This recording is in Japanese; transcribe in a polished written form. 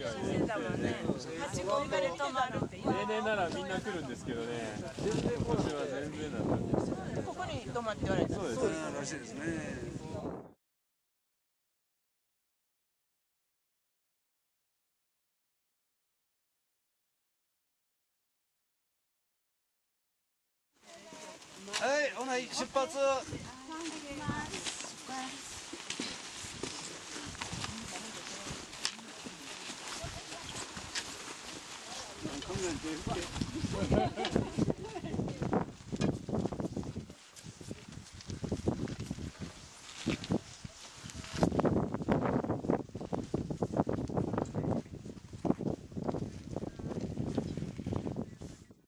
にはね。 8号から泊まるっていう。 例年ならみんな来るんですけどね。全然今年は全然なんだ。 ここに泊まっておられた。 そうです。 らしいですね。はい、ほな出発。考えてるって。